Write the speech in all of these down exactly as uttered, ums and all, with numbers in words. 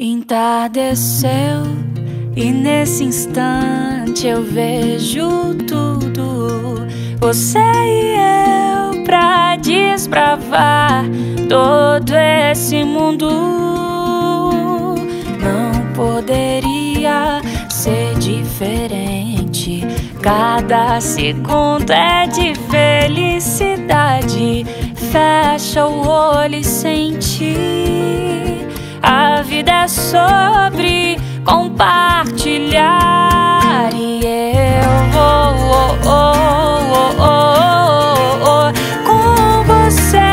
Entardeceu e nesse instante eu vejo tudo. Você e eu pra desbravar todo esse mundo. Não poderia ser diferente. Cada segundo é de felicidade. Fecha o olho e sente. A vida é sobre compartilhar. E eu vou oh, oh, oh, oh, oh, oh, com você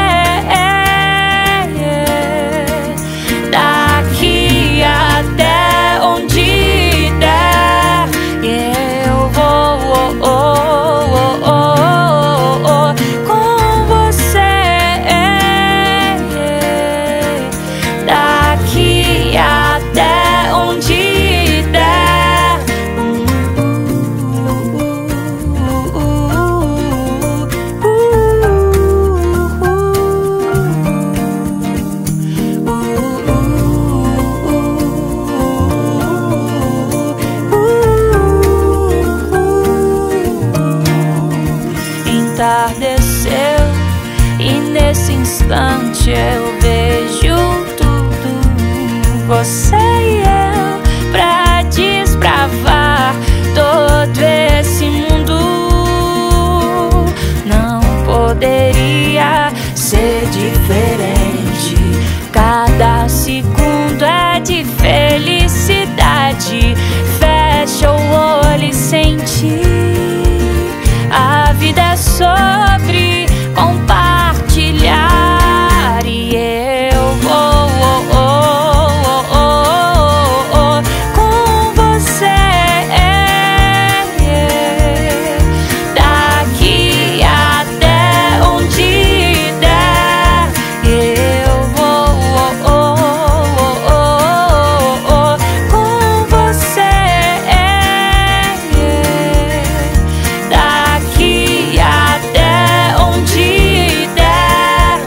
daqui até onde der. E eu vou oh, oh, oh, oh, oh, com você daqui até onde der. Entardeceu e nesse instante eu vejo tudo. Você e eu pra desbravar todo esse mundo. Não poderia ser diferente. Cada segundo é de felicidade. Fecha o olho e sente. A vida é sobre compartilhar. E eu vou oh, oh, oh, oh, oh, oh, com você daqui até onde der. Eu vou oh, oh, oh, oh, oh, com você daqui até onde der.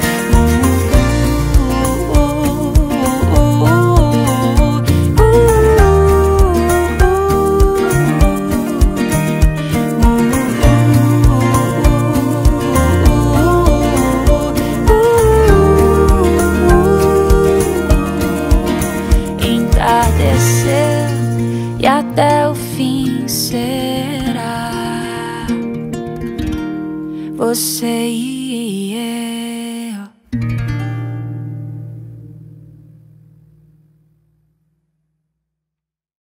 Entardecer e até o fim será você e